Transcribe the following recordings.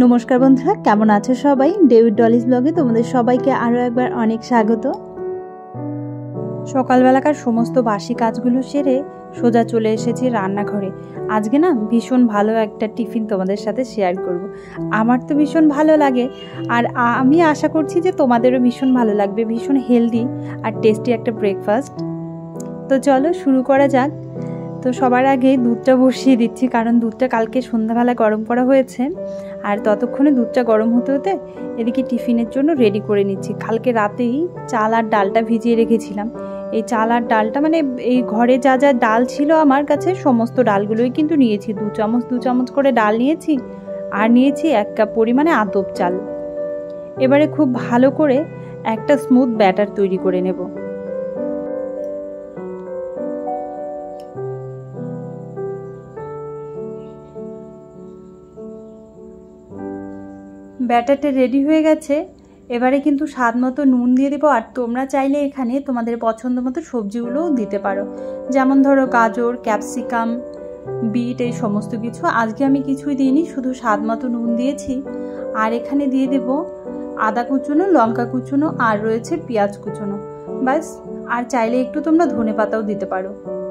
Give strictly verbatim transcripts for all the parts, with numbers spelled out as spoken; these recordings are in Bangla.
নমস্কার বন্ধুরা, কেমন আছো সবাই? ডেভিড ডলিস ব্লগে তোমাদের সবাইকে আরও একবার অনেক স্বাগত। সকালবেলাকার সমস্ত বাসি কাজগুলো সেরে সোজা চলে এসেছি রান্নাঘরে। আজকে না ভীষণ ভালো একটা টিফিন তোমাদের সাথে শেয়ার করব। আমার তো ভীষণ ভালো লাগে, আর আমি আশা করছি যে তোমাদেরও ভীষণ ভালো লাগবে। ভীষণ হেলদি আর টেস্টি একটা ব্রেকফাস্ট। তো চলো শুরু করা যাক। তো সবার আগে দুধটা বসিয়ে দিচ্ছি, কারণ দুধটা কালকে সন্ধ্যাবেলা গরম করা হয়েছে, আর ততক্ষণে দুধটা গরম হতে হতে এদিকে টিফিনের জন্য রেডি করে নিচ্ছি। কালকে রাতেই চাল আর ডালটা ভিজিয়ে রেখেছিলাম। এই চাল আর ডালটা মানে এই ঘরে যা যা ডাল ছিল আমার কাছে সমস্ত ডালগুলোই কিন্তু নিয়েছি। দু চামচ দু চামচ করে ডাল নিয়েছি, আর নিয়েছি এক কাপ পরিমাণে আতপ চাল। এবারে খুব ভালো করে একটা স্মুথ ব্যাটার তৈরি করে নেব। ব্যাটারটা রেডি হয়ে গেছে। এবারে কিন্তু স্বাদ মতো নুন দিয়ে দেবো, আর তোমরা চাইলে এখানে তোমাদের পছন্দ মতো সবজিগুলোও দিতে পারো, যেমন ধরো গাজর, ক্যাপসিকাম, বিট, এই সমস্ত কিছু। আজকে আমি কিছুই দিইনি, শুধু স্বাদ মতো নুন দিয়েছি। আর এখানে দিয়ে দেব আদা কুচনো, লঙ্কা কুচনো, আর রয়েছে পেঁয়াজ কুচনো, ব্যাস। আর চাইলে একটু তোমরা ধনে পাতাও দিতে পারো।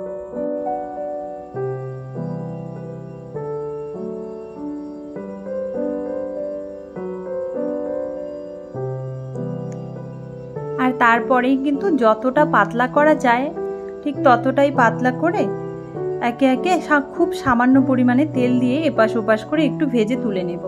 আর তারপরেই কিন্তু যতটা পাতলা করা যায় ঠিক ততটাই পাতলা করে একে একে খুব সামান্য পরিমাণে তেল দিয়ে এপাশ ওপাশ করে একটু ভেজে তুলে নেব।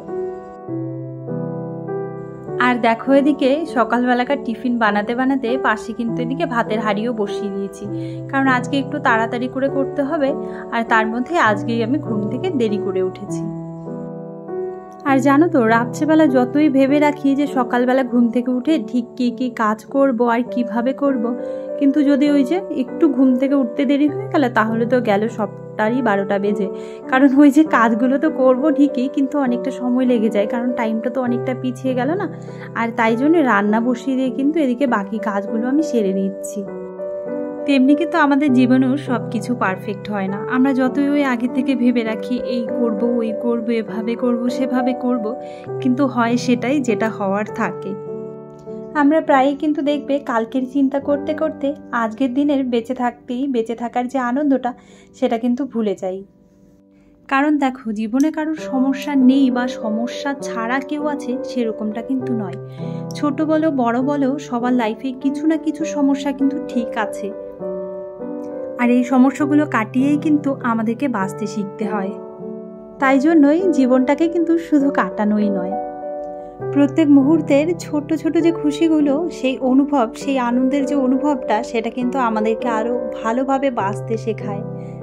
আর দেখো এদিকে সকালবেলাকার টিফিন বানাতে বানাতে পাশে কিন্তু এদিকে ভাতের হাঁড়িও বসিয়ে দিয়েছি, কারণ আজকে একটু তাড়াতাড়ি করে করতে হবে। আর তার মধ্যে আজকেই আমি ঘুম থেকে দেরি করে উঠেছি। আর জানো তো, রাত্রেবেলা যতই ভেবে রাখি যে সকালবেলা ঘুম থেকে উঠে ঠিক কী কী কাজ করব আর কিভাবে করব, কিন্তু যদি ওই যে একটু ঘুম থেকে উঠতে দেরি হয়ে গেল তাহলে তো গেল সবটারই বারোটা বেজে। কারণ ওই যে কাজগুলো তো করব ঠিকই, কিন্তু অনেকটা সময় লেগে যায়, কারণ টাইমটা তো অনেকটা পিছিয়ে গেল না। আর তাই জন্য রান্না বসিয়ে দিয়ে কিন্তু এদিকে বাকি কাজগুলো আমি সেরে নিচ্ছি। তেমনি কিন্তু আমাদের জীবনেও সব কিছু পারফেক্ট হয় না। আমরা যতই ওই আগে থেকে ভেবে রাখি এই করব ওই করব এভাবে করব সেভাবে করব, কিন্তু হয় সেটাই যেটা হওয়ার থাকে। আমরা প্রায়ই কিন্তু দেখবে কালকের চিন্তা করতে করতে আজকের দিনের বেঁচে থাকতেই বেঁচে থাকার যে আনন্দটা সেটা কিন্তু ভুলে যাই। কারণ দেখো, জীবনে কারোর সমস্যা নেই বা সমস্যা ছাড়া কেউ আছে সেরকমটা কিন্তু নয়। ছোট বলো বড় বলো, সবার লাইফে কিছু না কিছু সমস্যা কিন্তু ঠিক আছে। আর এই সমস্যাগুলো কাটিয়েই কিন্তু আমাদেরকে বাঁচতে শিখতে হয়। তাই জন্যই জীবনটাকে কিন্তু শুধু কাটানোই নয়, প্রত্যেক মুহূর্তের ছোট ছোট যে খুশিগুলো, সেই অনুভব, সেই আনন্দের যে অনুভবটা, সেটা কিন্তু আমাদেরকে আরও ভালোভাবে বাঁচতে শেখায়।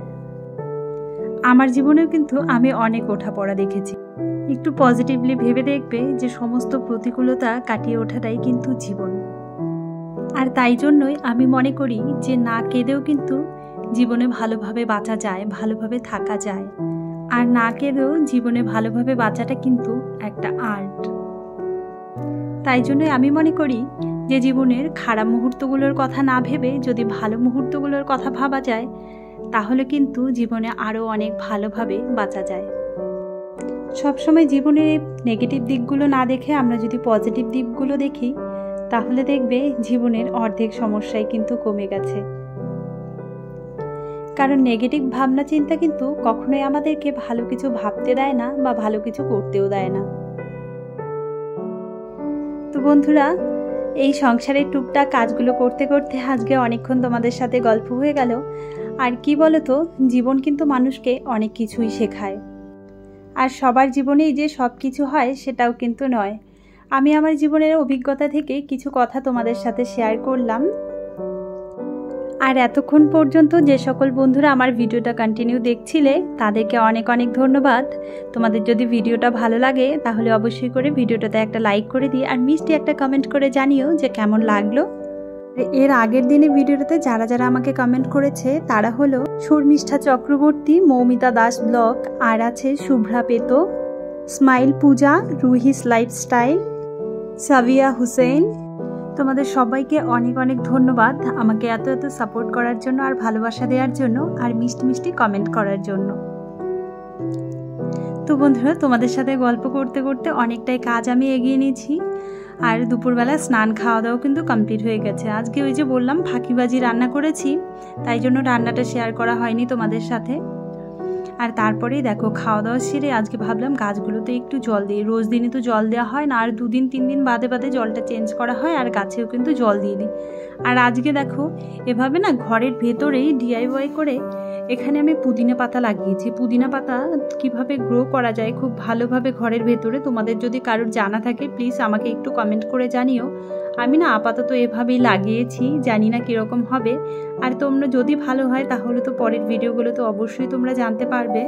আমার জীবনেও কিন্তু আমি অনেক ওঠাপড়া দেখেছি। একটু পজিটিভলি ভেবে দেখবে যে সমস্ত প্রতিকূলতা কাটিয়ে ওঠাটাই কিন্তু জীবন। আর তাই জন্যই আমি মনে করি যে না কেঁদেও কিন্তু জীবনে ভালোভাবে বাঁচা যায়, ভালোভাবে থাকা যায়। আর না কেঁদেও জীবনে ভালোভাবে বাঁচাটা কিন্তু একটা আর্ট। তাই জন্যই আমি মনে করি যে জীবনের খারাপ মুহূর্তগুলোর কথা না ভেবে যদি ভালো মুহূর্তগুলোর কথা ভাবা যায়, তাহলে কিন্তু জীবনে আরও অনেক ভালোভাবে বাঁচা যায়। সবসময় জীবনের নেগেটিভ দিকগুলো না দেখে আমরা যদি পজিটিভ দিকগুলো দেখি, তাহলে দেখবে জীবনের অর্ধেক সমস্যাই কিন্তু কমে গেছে। কারণ নেগেটিভ ভাবনা চিন্তা কিন্তু কখনোই আমাদেরকে ভালো কিছু ভাবতে দেয় না বা ভালো কিছু করতেও দেয় না। তো বন্ধুরা, এই সংসারের টুকটাক কাজগুলো করতে করতে আজকে অনেকক্ষণ তোমাদের সাথে গল্প হয়ে গেল। আর কি বলো তো, জীবন কিন্তু মানুষকে অনেক কিছুই শেখায়। আর সবার জীবনেই যে সব কিছু হয় সেটাও কিন্তু নয়। আমি আমার জীবনের অভিজ্ঞতা থেকে কিছু কথা তোমাদের সাথে শেয়ার করলাম। আর এতক্ষণ পর্যন্ত যে সকল বন্ধুরা আমার ভিডিওটা কন্টিনিউ দেখছিলে তাদেরকে অনেক অনেক ধন্যবাদ। তোমাদের যদি ভিডিওটা ভালো লাগে তাহলে অবশ্যই করে ভিডিওটাতে একটা লাইক করে দিই, আর মিষ্টি একটা কমেন্ট করে জানিও যে কেমন লাগলো। এর আগের দিনে ভিডিওটাতে যারা যারা আমাকে কমেন্ট করেছে তারা হলো শর্মিষ্ঠা চক্রবর্তী, মৌমিতা দাস ব্লগ, আর আছে শুভ্রা পেতো, স্মাইল পূজা, রুহিস লাইফস্টাইল, সাবিয়া হুসেন। তোমাদের সবাইকে অনেক অনেক ধন্যবাদ আমাকে এত এত সাপোর্ট করার জন্য, আর ভালোবাসা দেওয়ার জন্য, আর মিষ্টি মিষ্টি কমেন্ট করার জন্য। তো বন্ধুরা, তোমাদের সাথে গল্প করতে করতে অনেকটাই কাজ আমি এগিয়ে নিয়েছি। আর দুপুরবেলা স্নান খাওয়া দাওয়া কিন্তু কমপ্লিট হয়ে গেছে। আজকে ওই যে বললাম ফাঁকিবাজি রান্না করেছি, তাই জন্য রান্নাটা শেয়ার করা হয়নি তোমাদের সাথে। আর তারপরেই দেখো খাওয়া দাওয়া সেরে আজকে ভাবলাম গাছগুলোতে একটু জল দিই। রোজ দিনই তো জল দেওয়া হয় না, আর দুদিন তিন দিন বাদে বাদে জলটা চেঞ্জ করা হয়, আর গাছেও কিন্তু জল দিয়ে দিই। আর আজকে দেখো এভাবে না ঘরের ভেতরেই ডিআইওয়াই করে এখানে আমি পুদিনা পাতা লাগিয়েছি। পুদিনা পাতা কিভাবে গ্রো করা যায় খুব ভালোভাবে ঘরের ভেতরে, তোমাদের যদি কারোর জানা থাকে প্লিজ আমাকে একটু কমেন্ট করে জানিও। আমি না আপাতত এভাবেই লাগিয়েছি, জানি না কীরকম হবে। আর তোমরা যদি ভালো হয় তাহলে তো পরের ভিডিওগুলো তো অবশ্যই তোমরা জানতে পারবে।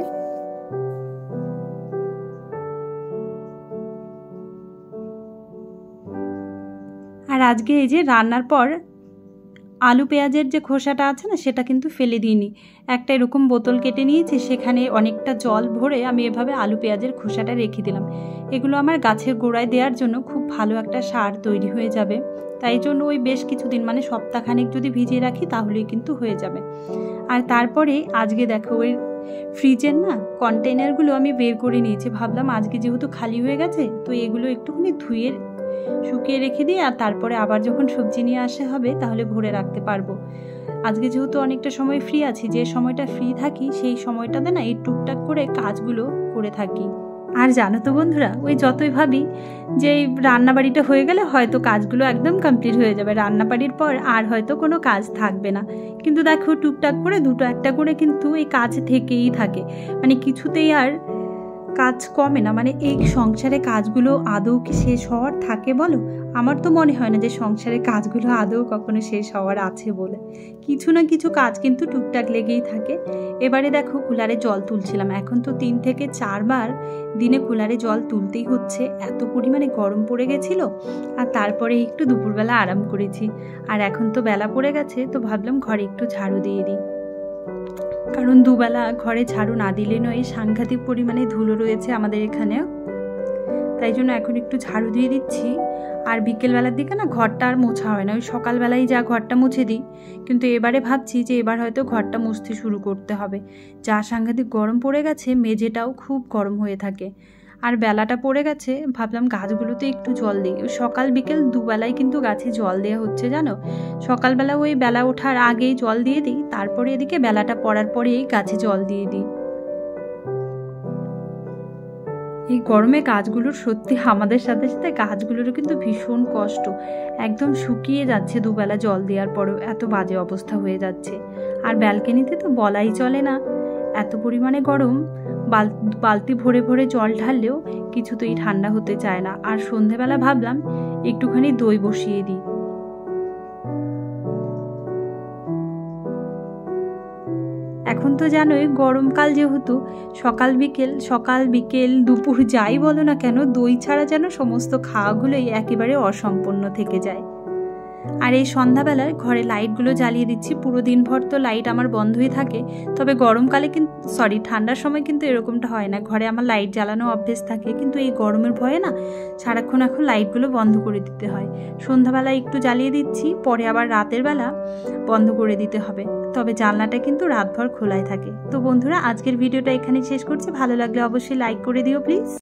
আর আজকে এই যে রান্নার পর আলু পেঁয়াজের যে খোসাটা আছে না, সেটা কিন্তু ফেলে দিইনি। একটা এরকম বোতল কেটে নিয়েছি, সেখানে অনেকটা জল ভরে আমি এভাবে আলু পেঁয়াজের খোসাটা রেখে দিলাম। এগুলো আমার গাছের গোড়ায় দেওয়ার জন্য খুব ভালো একটা সার তৈরি হয়ে যাবে। তাই জন্য ওই বেশ কিছুদিন মানে সপ্তাহখানেক যদি ভিজিয়ে রাখি তাহলেই কিন্তু হয়ে যাবে। আর তারপরে আজকে দেখো ওই ফ্রিজের না কন্টেনারগুলো আমি বের করে নিয়েছি। ভাবলাম আজকে যেহেতু খালি হয়ে গেছে, তো এগুলো একটুখানি ধুয়ে শুকিয়ে রেখে দিই, আর তারপরে আবার যখন সবজি নিয়ে আসা হবে তাহলে ভরে রাখতে পারবো। আজকে যেহেতু অনেকটা সময় ফ্রি আছি, যে সময়টা ফ্রি থাকি সেই সময়টাতে না এই টুকটাক করে কাজগুলো করে থাকি। আর জানো তো বন্ধুরা, ওই যতই ভাবি যে এই রান্নাবাড়িটা হয়ে গেলে হয়তো কাজগুলো একদম কমপ্লিট হয়ে যাবে, রান্নাবাড়ির পর আর হয়তো কোনো কাজ থাকবে না, কিন্তু দেখো টুকটাক করে দুটো একটা করে কিন্তু এই কাজ থেকেই থাকে, মানে কিছুতেই আর কাজ কমে না। মানে এই সংসারে কাজগুলো আদৌ কি শেষ হওয়ার থাকে বলো? আমার তো মনে হয় না যে সংসারের কাজগুলো আদৌ কখনো শেষ হওয়ার আছে বলে। কিছু না কিছু কাজ কিন্তু টুকটাক লেগেই থাকে। এবারে দেখো কুলারে জল তুলছিলাম, এখন তো তিন থেকে চারবার দিনে কুলারে জল তুলতেই হচ্ছে, এত পরিমাণে গরম পড়ে গেছিল। আর তারপরে একটু দুপুরবেলা আরাম করেছি। আর এখন তো বেলা পড়ে গেছে, তো ভাবলাম ঘরে একটু ঝাড়ু দিয়ে দিই, কারণ দুবেলা ঘরে ঝাড়ু না দিলে নয়, সাংঘাতিক পরিমাণে ধুলো রয়েছে আমাদের এখানে। তাই জন্য এখন একটু ঝাড়ু দিয়ে দিচ্ছি। আর বিকেলবেলার দিকে না ঘরটা আর মোছা হয় না, ওই সকালবেলাই যা ঘরটা মুছে দিই। কিন্তু এবারে ভাবছি যে এবার হয়তো ঘরটা মুছতে শুরু করতে হবে, যা সাংঘাতিক গরম পড়ে গেছে, মেঝেটাও খুব গরম হয়ে থাকে। আর বেলাটা পড়ে গেছে, ভাবলাম গাছগুলোতে একটু জল দিই। সকাল বিকেল দুবেলায় কিন্তু গাছে জল দেওয়া হচ্ছে জানো। সকালবেলা ওই বেলা ওঠার আগেই জল দিয়ে দিই, তারপরে এদিকে বেলাটা পড়ার পরেই গাছে জল দিয়ে দিই। এই গরমে গাছগুলোর সত্যি আমাদের সাথে সাথে গাছগুলোরও কিন্তু ভীষণ কষ্ট, একদম শুকিয়ে যাচ্ছে দুবেলা জল দেওয়ার পরেও, এত বাজে অবস্থা হয়ে যাচ্ছে। আর ব্যালকনিতে তো বলাই চলে না, এত পরিমাণে গরম। বাল বালতি ভরে ভরে জল ঢাললেও কিছুতেই ঠান্ডা হতে চায় না। আর সন্ধেবেলা ভাবলাম একটুখানি দই বসিয়ে দিই। এখন তো জানোই গরমকাল, যেহেতু সকাল বিকেল সকাল বিকেল দুপুর যাই বলো না কেন, দই ছাড়া যেন সমস্ত খাওয়াগুলোই একেবারে অসম্পূর্ণ থেকে যায়। আর এই সন্ধ্যাবেলায় ঘরে লাইটগুলো জ্বালিয়ে দিচ্ছি। পুরো দিনভর তো লাইট আমার বন্ধই থাকে, তবে গরমকালে কিন্তু সরি ঠান্ডার সময় কিন্তু এরকমটা হয় না, ঘরে আমার লাইট জ্বালানো অভ্যেস থাকে। কিন্তু এই গরমের ভয়ে না সারাক্ষণ এখন লাইটগুলো বন্ধ করে দিতে হয়। সন্ধ্যাবেলায় একটু জ্বালিয়ে দিচ্ছি, পরে আবার রাতের বেলা বন্ধ করে দিতে হবে। তবে জানলাটা কিন্তু রাতভর খোলাই থাকে। তো বন্ধুরা, আজকের ভিডিওটা এখানে শেষ করছি। ভালো লাগলে অবশ্যই লাইক করে দিও প্লিজ।